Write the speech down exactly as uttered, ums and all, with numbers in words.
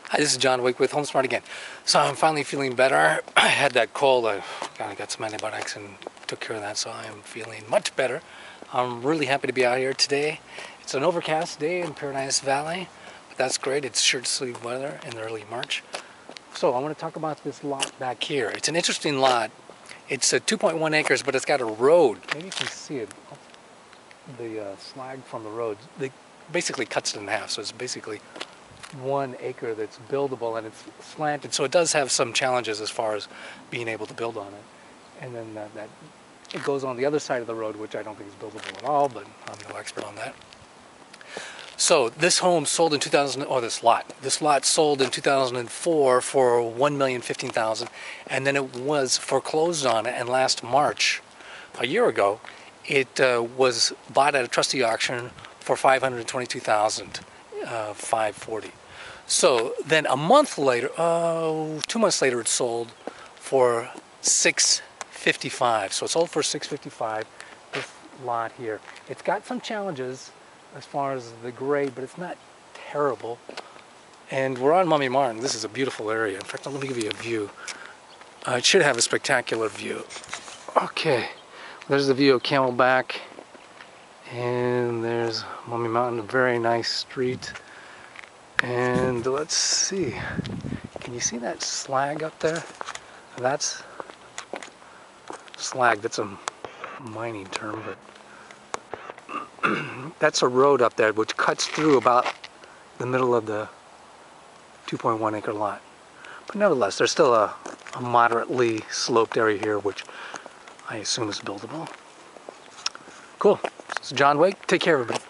Hi, this is John Wick with HomeSmart again. So I'm finally feeling better. I had that cold. I kind of got some antibiotics and took care of that, so I am feeling much better. I'm really happy to be out here today. It's an overcast day in Paradise Valley, but that's great. It's shirt sleeve weather in early March. So I want to talk about this lot back here. It's an interesting lot. It's uh, two point one acres, but it's got a road. Maybe you can see it. The uh, slag from the road. They basically cuts it in half, so it's basically one acre that's buildable, and it's slanted, so it does have some challenges as far as being able to build on it. And then uh, that it goes on the other side of the road, which I don't think is buildable at all, but I'm no expert on that. So this home sold in two thousand, or this lot, this lot sold in two thousand four for one million fifteen thousand dollars, and then it was foreclosed on it, and last March, a year ago, it uh, was bought at a trustee auction for five hundred twenty-two thousand uh, five hundred forty dollars. So then a month later, uh, two months later, it sold for six hundred fifty-five dollars. So it sold for six hundred fifty-five dollars. This lot here, it's got some challenges as far as the grade, but it's not terrible. And we're on Mummy Martin. This is a beautiful area. In fact, let me give you a view. Uh, it should have a spectacular view. Okay, there's the view of Camelback, and there's Mummy Mountain, a very nice street. And let's see, can you see that slag up there? That's slag. That's a mining term, but that's a road up there which cuts through about the middle of the two point one acre lot. But nevertheless, there's still a, a moderately sloped area here, which I assume is buildable. Cool. This is John Wick. Take care, everybody.